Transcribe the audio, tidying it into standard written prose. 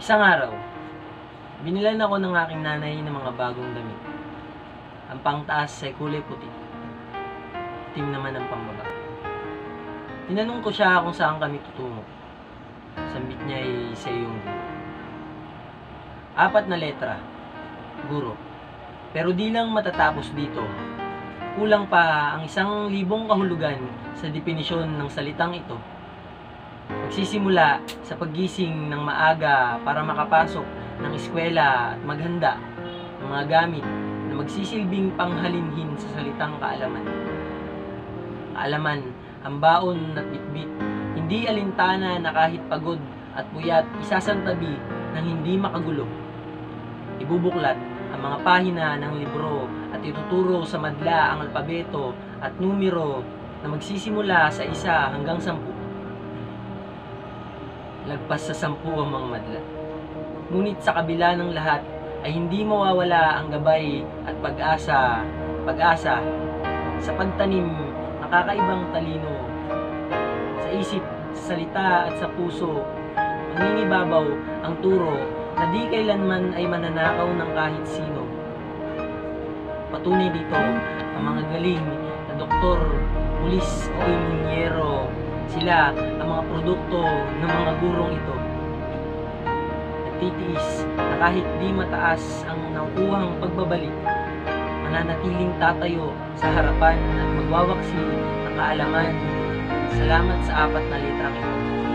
Isang araw, binilan ako ng aking nanay ng mga bagong damit. Ang pangtaas ay kulay puti, itim naman ang pambaba. Tinanong ko siya kung saan kami tutungo. Sambit niya ay sa iyong guro. 4 na letra, guro. Pero di lang matatapos dito. Kulang pa ang 1,000 kahulugan sa definisyon ng salitang ito. Magsisimula sa paggising ng maaga para makapasok ng eskwela at maghanda ng mga gamit na magsisilbing panghalinhin sa salitang kaalaman. Kaalaman, ang baon at bitbit, hindi alintana na kahit pagod at puyat isasantabi ng hindi makagulo. Ibubuklat ang mga pahina ng libro at ituturo sa madla ang alpabeto at numero na magsisimula sa 1 hanggang 10. Lagpas sa 10 ang mga madla. Ngunit sa kabila ng lahat ay hindi mawawala ang gabay at pag-asa sa pagtanim ng kakaibang talino sa isip, sa salita at sa puso. Mangingibabaw ang turo na di kailanman ay mananakaw ng kahit sino. Patunay dito ang mga galing na doktor, pulis o inhinyero. Sila ang mga produkto ng mga gurong ito. Nagtitiis na kahit di mataas ang nakukuhang pagbabalik, mananatiling tatayo sa harapan at magwawaksi ng kaalaman. Salamat sa 4 na letrang ito.